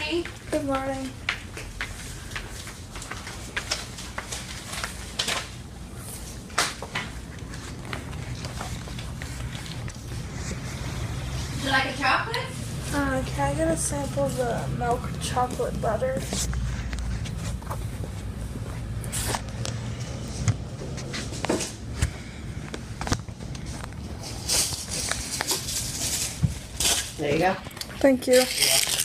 morning. Good morning. Would you like a chocolate? Can I get a sample of the milk chocolate butter? There you go. Thank you.